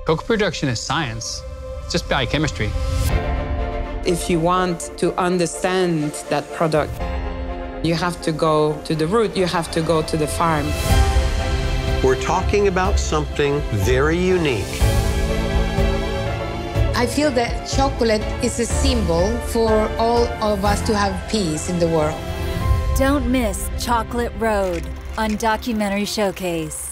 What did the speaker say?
Cocoa production is science. It's just biochemistry. If you want to understand that product, you have to go to the root, you have to go to the farm. We're talking about something very unique. I feel that chocolate is a symbol for all of us to have peace in the world. Don't miss Chocolate Road on Documentary Showcase.